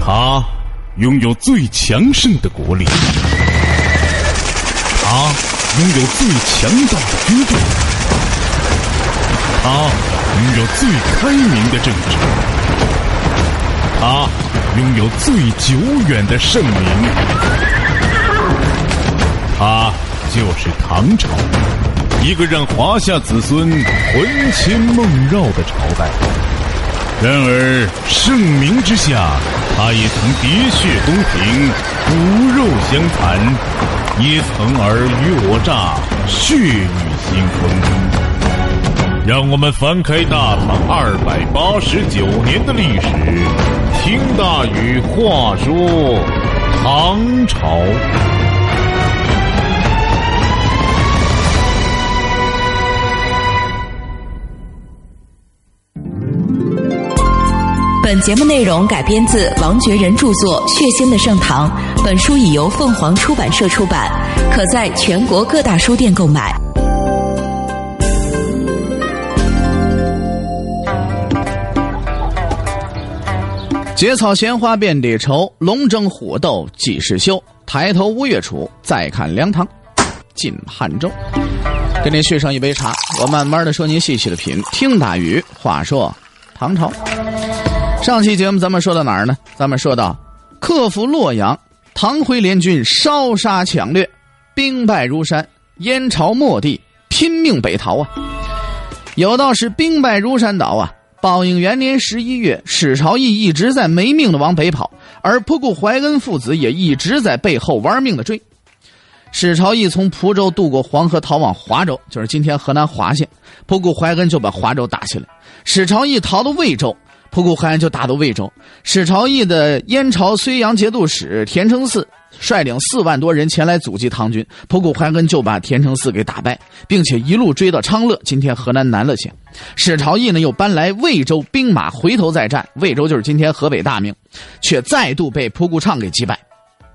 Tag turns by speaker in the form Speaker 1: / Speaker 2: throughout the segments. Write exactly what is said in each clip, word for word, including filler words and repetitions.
Speaker 1: 他拥有最强盛的国力，他拥有最强大的军队，他拥有最开明的政治，他拥有最久远的盛名，他就是唐朝，一个让华夏子孙魂牵梦绕的朝代。然而盛名之下，他也曾喋血东平，骨肉相残，也曾尔虞我诈，血雨腥风。让我们翻开大唐二百八十九年的历史，听大禹话说唐朝。
Speaker 2: 本节目内容改编自王觉仁著作《血腥的盛唐》，本书已由凤凰出版社出版，可在全国各大书店购买。
Speaker 3: 结草闲花遍地愁，龙争虎斗几时休？抬头吴越楚，再看梁唐晋汉周。给您续上一杯茶，我慢慢的说，您细细的品。听大禹话说唐朝。上期节目咱们说到哪儿呢？咱们说到克服洛阳，唐回联军烧杀抢掠，兵败如山，燕朝末帝拼命北逃啊。有道是兵败如山倒啊。宝应元年十一月，史朝义一直在没命的往北跑，而仆固怀恩父子也一直在背后玩命的追。史朝义从蒲州渡过黄河逃往华州，就是今天河南华县，仆固怀恩就把华州打下来。史朝义逃到魏州，仆固怀恩就打到魏州。史朝义的燕朝睢阳节度使田承嗣率领四万多人前来阻击唐军，仆固怀恩就把田承嗣给打败，并且一路追到昌乐，今天河南南乐县。史朝义呢又搬来魏州兵马回头再战，魏州就是今天河北大名，却再度被仆固畅给击败。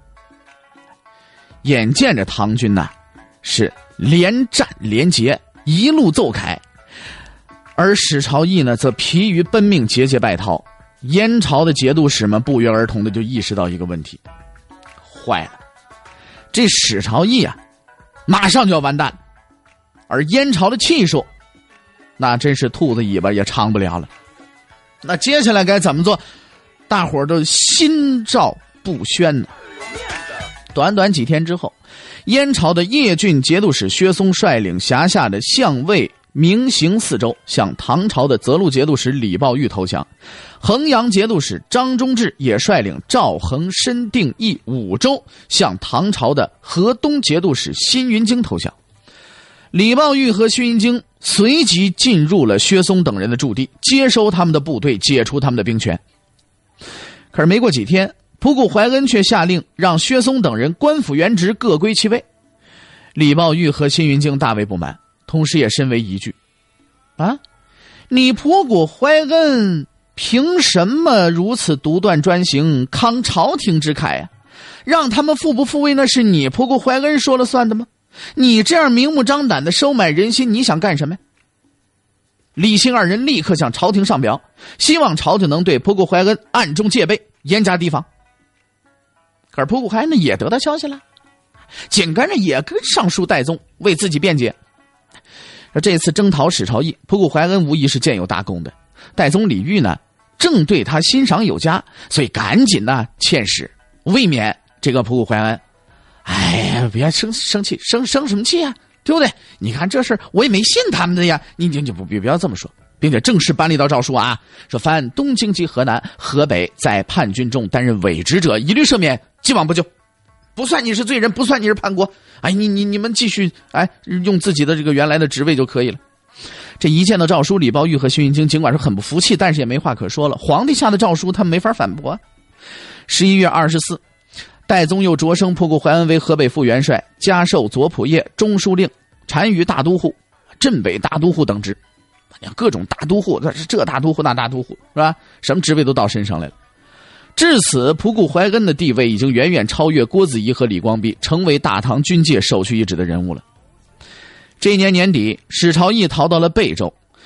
Speaker 3: 眼见着唐军呢是连战连捷，一路奏凯，而史朝义呢则疲于奔命，节节败逃。燕朝的节度使们不约而同的就意识到一个问题，坏了，这史朝义啊马上就要完蛋了，而燕朝的气数那真是兔子尾巴也长不了了。那接下来该怎么做？大伙儿都心照不宣呢。短短几天之后，燕朝的叶郡节度使薛嵩率领辖下的相魏明行四州向唐朝的泽路节度使李抱玉投降，衡阳节度使张忠志也率领赵衡申定义五州向唐朝的河东节度使辛云京投降。李抱玉和辛云京随即进入了薛嵩等人的驻地，接收他们的部队，解除他们的兵权。可是没过几天，仆固怀恩却下令让薛嵩等人官复原职，各归其位。李抱玉和辛云京大为不满，同时也深为疑惧。啊，你仆固怀恩凭什么如此独断专行，慷朝廷之慨啊？让他们复不复位，那是你仆固怀恩说了算的吗？你这样明目张胆的收买人心，你想干什么呀？李辛二人立刻向朝廷上表，希望朝廷能对仆固怀恩暗中戒备，严加提防。可是仆固怀恩也得到消息了，紧跟着也跟上书戴宗为自己辩解。这次征讨史朝义，仆固怀恩无疑是见有大功的。戴宗李煜呢正对他欣赏有加，所以赶紧呢遣使慰勉这个仆固怀恩。哎呀，别生生气，生生什么气啊？对不对？你看这事我也没信他们的呀，你你就不不要这么说，并且正式颁了一道诏书啊，说凡东京及河南、河北在叛军中担任伪职者，一律赦免，既往不咎，不算你是罪人，不算你是叛国。哎，你你你们继续哎用自己的这个原来的职位就可以了。这一见到诏书，李抱玉和辛云京尽管是很不服气，但是也没话可说了。皇帝下的诏书，他们没法反驳。十一月二十四。戴宗又擢升仆固怀恩为河北副元帅，加授左仆射、中书令、单于大都护、镇北大都护等职。各种大都护，这大都护那大都护是吧？什么职位都到身上来了。至此，仆固怀恩的地位已经远远超越郭子仪和李光弼，成为大唐军界首屈一指的人物了。这一年年底，史朝义逃到了贝州，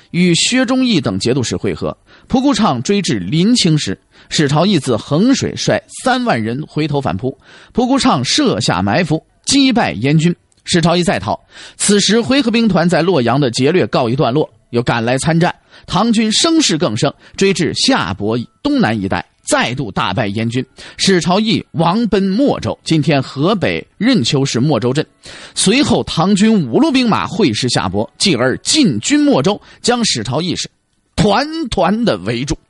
Speaker 3: 与薛忠义等节度使会合，仆固畅追至临清时，史朝义自衡水率三万人回头反扑，仆固畅设下埋伏，击败燕军。史朝义再逃，此时回纥兵团在洛阳的劫掠告一段落，又赶来参战，唐军声势更盛，追至夏博东南一带，再度大败燕军。史朝义亡奔莫州，今天河北任丘市莫州镇。随后唐军五路兵马会师夏博，继而进军莫州，将史朝义是团团的围住。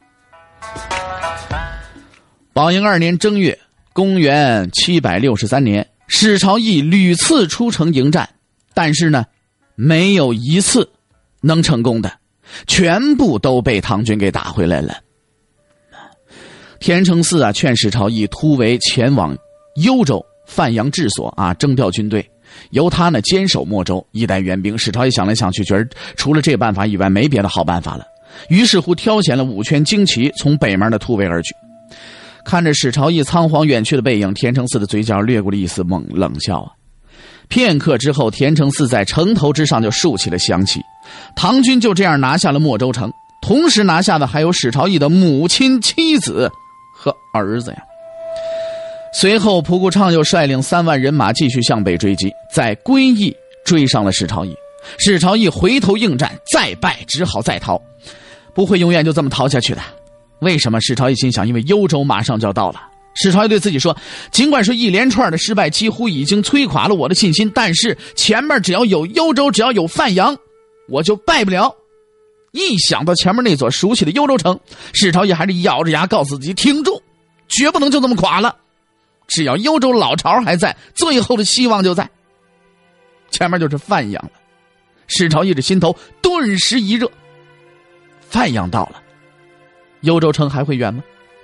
Speaker 3: 宝应二年正月，公元七百六十三年，史朝义屡次出城迎战，但是呢，没有一次能成功的，全部都被唐军给打回来了。田承嗣啊，劝史朝义突围前往幽州范阳治所啊，征调军队，由他呢坚守莫州，以待援兵。史朝义想来想去，觉得除了这个办法以外，没别的好办法了。于是乎，挑选了五圈旌旗，从北门的突围而去。看着史朝义仓皇远去的背影，田承嗣的嘴角掠过了一丝猛冷笑啊。片刻之后，田承嗣在城头之上就竖起了降旗，唐军就这样拿下了莫州城，同时拿下的还有史朝义的母亲、妻子和儿子呀。随后仆固畅又率领三万人马继续向北追击，在归义追上了史朝义。史朝义回头应战，再败，只好再逃，不会永远就这么逃下去的。为什么？史朝义心想，因为幽州马上就要到了。史朝义对自己说，尽管说一连串的失败几乎已经摧垮了我的信心，但是前面只要有幽州，只要有范阳，我就败不了。一想到前面那座熟悉的幽州城，史朝义还是咬着牙告诉自己挺住，绝不能就这么垮了。只要幽州老巢还在，最后的希望就在。前面就是范阳了，史朝义这心头顿时一热。范阳到了，幽州城还会远吗？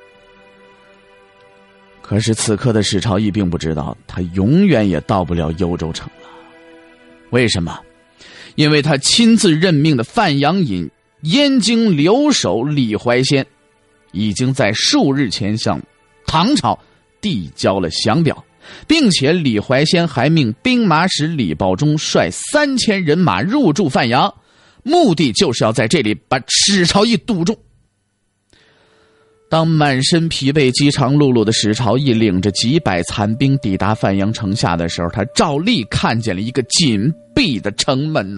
Speaker 3: 可是此刻的史朝义并不知道，他永远也到不了幽州城了。为什么？因为他亲自任命的范阳尹燕京留守李怀仙，已经在数日前向唐朝递交了降表，并且李怀仙还命兵马使李抱忠率三千人马入驻范阳，目的就是要在这里把史朝义堵住。当满身疲惫、饥肠辘辘的史朝义领着几百残兵抵达范阳城下的时候，他照例看见了一个紧闭的城门呢。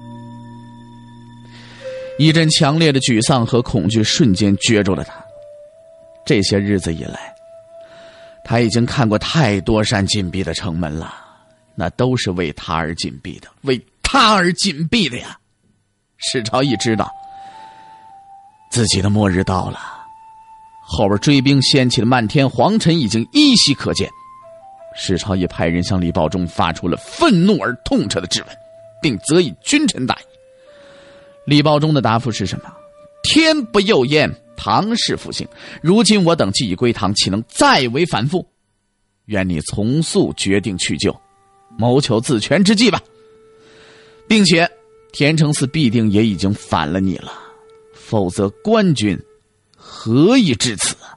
Speaker 3: 一阵强烈的沮丧和恐惧瞬间攫住了他。这些日子以来，他已经看过太多扇紧闭的城门了，那都是为他而紧闭的，为他而紧闭的呀。史朝义知道自己的末日到了，后边追兵掀起的漫天黄尘已经依稀可见。史朝义派人向李抱忠发出了愤怒而痛彻的质问，并责以君臣大义。李抱忠的答复是什么？天不佑焉，唐氏复兴。如今我等既已归唐，岂能再为反复？愿你从速决定去救，谋求自全之计吧。并且田承嗣必定也已经反了你了，否则官军何以至此啊？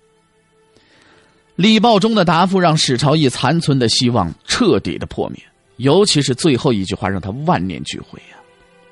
Speaker 3: 李抱忠的答复让史朝义残存的希望彻底的破灭，尤其是最后一句话让他万念俱灰啊！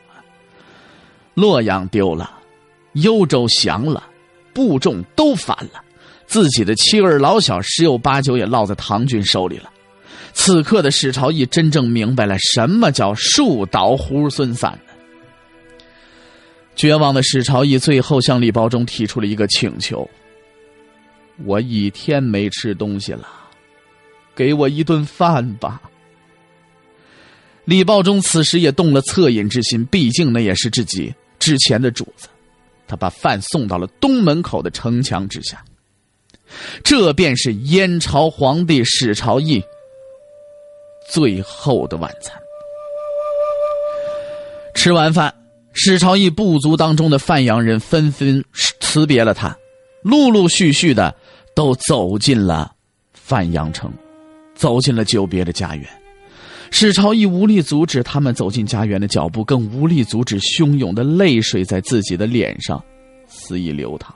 Speaker 3: 洛阳丢了，幽州降了，部众都反了，自己的妻儿老小十有八九也落在唐军手里了。此刻的史朝义真正明白了什么叫树倒猢狲散呢？绝望的史朝义最后向李抱忠提出了一个请求：我一天没吃东西了，给我一顿饭吧。李抱忠此时也动了恻隐之心，毕竟那也是自己之前的主子，他把饭送到了东门口的城墙之下。这便是燕朝皇帝史朝义最后的晚餐。吃完饭，史朝义部族当中的范阳人纷纷辞别了他，陆陆续续的都走进了范阳城，走进了久别的家园。史朝义无力阻止他们走进家园的脚步，更无力阻止汹涌的泪水在自己的脸上肆意流淌。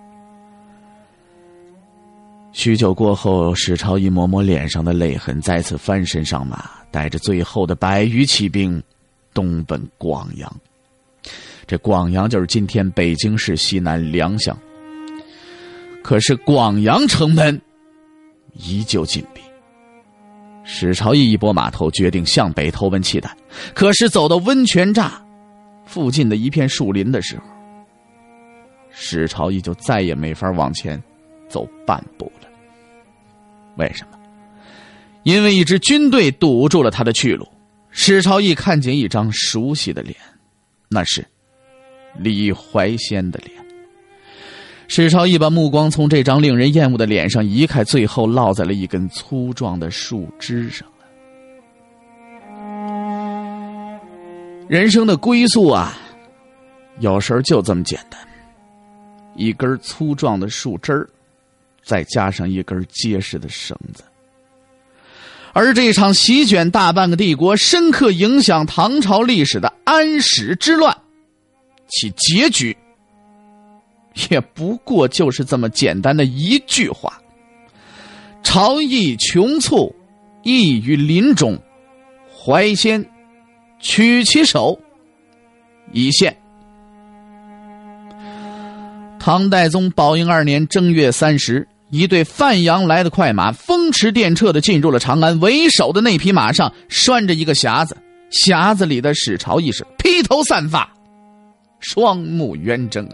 Speaker 3: 许久过后，史朝义抹抹脸上的泪痕，再次翻身上马，带着最后的百余骑兵东奔广阳。 这广阳就是今天北京市西南良乡。可是广阳城门依旧紧闭。史朝义一拨马头，决定向北投奔契丹。可是走到温泉栅附近的一片树林的时候，史朝义就再也没法往前走半步了。为什么？因为一支军队堵住了他的去路。史朝义看见一张熟悉的脸，那是李怀仙的脸。史朝义把目光从这张令人厌恶的脸上移开，最后落在了一根粗壮的树枝上。人生的归宿啊，有时候就这么简单，一根粗壮的树枝儿，再加上一根结实的绳子。而这场席卷大半个帝国、深刻影响唐朝历史的安史之乱，其结局也不过就是这么简单的一句话：朝议穷促，意于临终，怀仙取其首以献。唐代宗宝应二年正月三十，一队范阳来的快马风驰电掣地进入了长安，为首的那匹马上拴着一个匣子，匣子里的史朝义是披头散发，双目圆睁。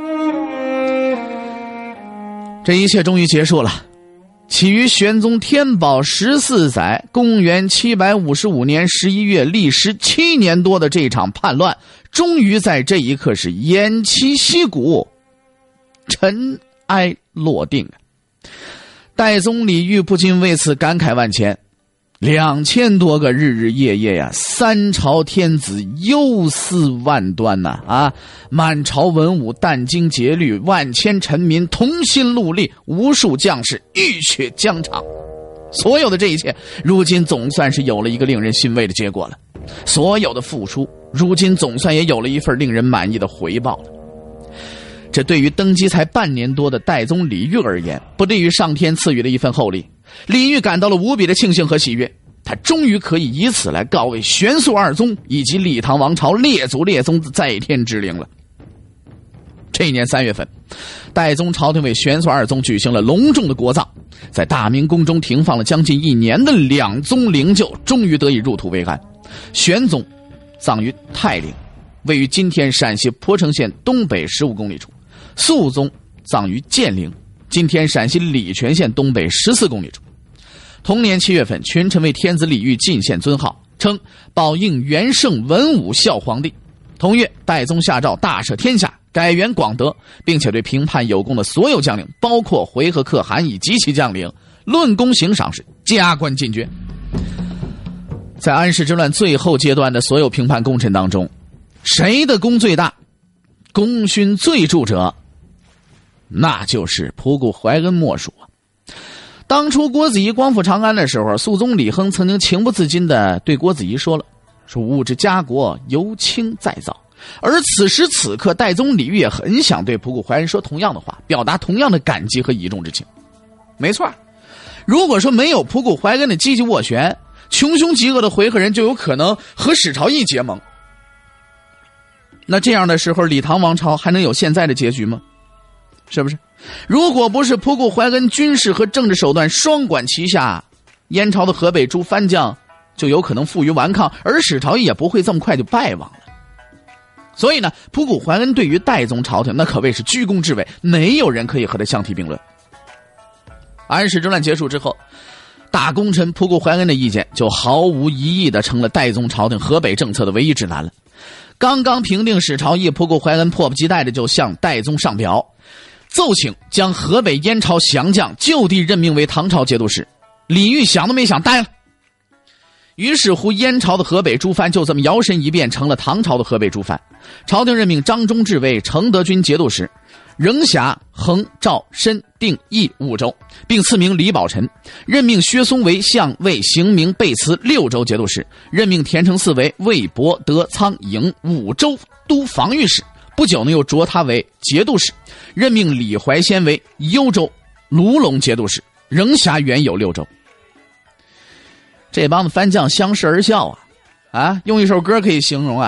Speaker 3: 这一切终于结束了。起于玄宗天宝十四载，公元七百五十五年十一月，历时七年多的这场叛乱，终于在这一刻是偃旗息鼓，尘埃落定。代宗李煜不禁为此感慨万千。两千多个日日夜夜呀，三朝天子忧思万端呐！啊，满朝文武殚精竭虑，万千臣民同心戮力，无数将士浴血疆场。所有的这一切，如今总算是有了一个令人欣慰的结果了。所有的付出，如今总算也有了一份令人满意的回报了。这对于登基才半年多的代宗李煜而言，不利于上天赐予的一份厚礼。李煜感到了无比的庆幸和喜悦，他终于可以以此来告慰玄肃二宗以及李唐王朝列祖列宗的在天之灵了。这一年三月份，代宗朝廷为玄肃二宗举行了隆重的国葬，在大明宫中停放了将近一年的两宗灵柩终于得以入土为安。玄宗葬于泰陵，位于今天陕西鄱城县东北十五公里处；肃宗葬于建陵，今天陕西礼泉县东北十四公里处。同年七月份，群臣为天子李煜进献尊号，称宝应元圣文武孝皇帝。同月，代宗下诏大赦天下，改元广德，并且对平叛有功的所有将领，包括回纥可汗以及其将领，论功行赏，是加官进爵。在安史之乱最后阶段的所有平叛功臣当中，谁的功最大，功勋最著者，那就是仆固怀恩莫属啊。当初郭子仪光复长安的时候，肃宗李亨曾经情不自禁地对郭子仪说了，说吾之家国由卿再造。而此时此刻，代宗李煜也很想对仆固怀恩说同样的话，表达同样的感激和倚重之情。没错，如果说没有仆固怀恩的积极斡旋，穷凶极恶的回纥人就有可能和史朝义结盟。那这样的时候，李唐王朝还能有现在的结局吗？是不是？如果不是仆固怀恩军事和政治手段双管齐下，燕朝的河北诸藩将就有可能负隅顽抗，而史朝义也不会这么快就败亡了。所以呢，仆固怀恩对于代宗朝廷那可谓是居功至伟，没有人可以和他相提并论。安史之乱结束之后，大功臣仆固怀恩的意见就毫无疑义地成了代宗朝廷河北政策的唯一指南了。刚刚平定史朝义，仆固怀恩迫不及待地就向代宗上表，奏请将河北燕朝降将就地任命为唐朝节度使。李煜想都没想，答应了。于是乎，燕朝的河北诸藩就这么摇身一变成了唐朝的河北诸藩。朝廷任命张忠志为承德军节度使，仍辖衡、赵、申、定、益五州，并赐名李宝臣。任命薛嵩为相魏、行明、贝慈六州节度使，任命田承嗣为魏、博、德、苍、营五州都防御使。不久呢，又擢他为节度使，任命李怀仙为幽州、卢龙节度使，仍辖原有六州。这帮子藩将相视而笑啊，啊，用一首歌可以形容啊，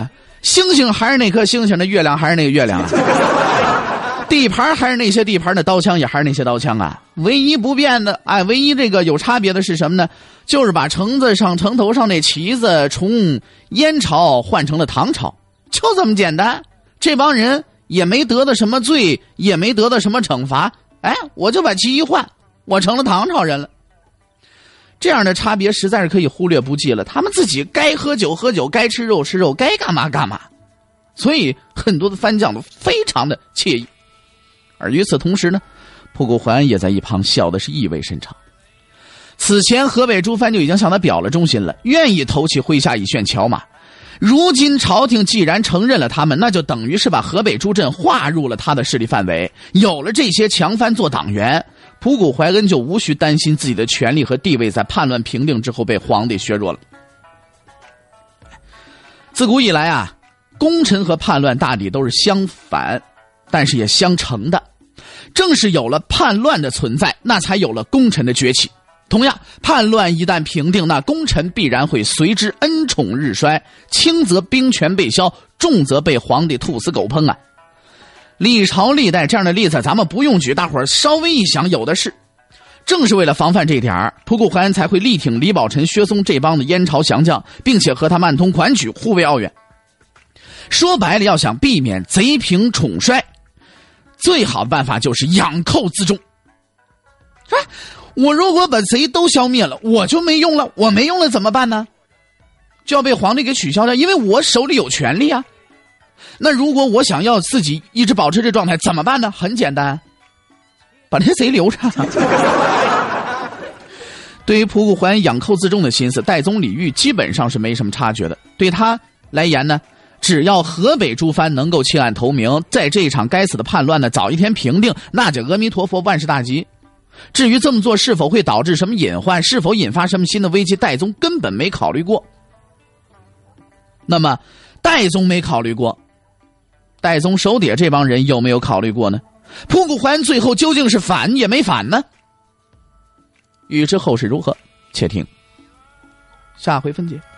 Speaker 3: 星星还是那颗星星的，月亮还是那个月亮啊，地盘还是那些地盘的，刀枪也还是那些刀枪啊。唯一不变的，哎，唯一这个有差别的是什么呢？就是把城子上城头上那旗子从燕朝换成了唐朝，就这么简单。这帮人也没得到什么罪，也没得到什么惩罚，哎，我就把旗一换，我成了唐朝人了。这样的差别实在是可以忽略不计了。他们自己该喝酒喝酒，该吃肉吃肉，该干嘛干嘛。所以很多的番将都非常的惬意。而与此同时呢，仆固怀也在一旁笑的是意味深长。此前河北诸藩就已经向他表了忠心了，愿意投起麾下以炫侨马。如今朝廷既然承认了他们，那就等于是把河北诸镇划入了他的势力范围。有了这些强藩做党员，仆固怀恩就无需担心自己的权力和地位在叛乱平定之后被皇帝削弱了。自古以来啊，功臣和叛乱大抵都是相反，但是也相成的。正是有了叛乱的存在，那才有了功臣的崛起。同样，叛乱一旦平定，那功臣必然会随之恩宠日衰，轻则兵权被削，重则被皇帝兔死狗烹啊。历朝历代这样的例子咱们不用举，大伙儿稍微一想有的是。正是为了防范这点儿，仆固怀恩才会力挺李宝臣、薛松这帮的燕朝降将，并且和他们暗通款曲，护卫奥远。说白了，要想避免贼平宠衰，最好的办法就是养寇自重。啊，我如果把贼都消灭了，我就没用了，我没用了怎么办呢？就要被皇帝给取消掉，因为我手里有权力啊。那如果我想要自己一直保持这状态怎么办呢？很简单，把这贼留着。对于仆固怀恩养寇自重的心思，代宗李煜基本上是没什么察觉的。对他来言呢，只要河北诸藩能够弃暗投明，在这一场该死的叛乱呢早一天平定，那就阿弥陀佛，万事大吉。至于这么做是否会导致什么隐患，是否引发什么新的危机，代宗根本没考虑过。那么代宗没考虑过，代宗手底下这帮人有没有考虑过呢？仆固怀恩最后究竟是反也没反呢？欲知后事如何，且听下回分解。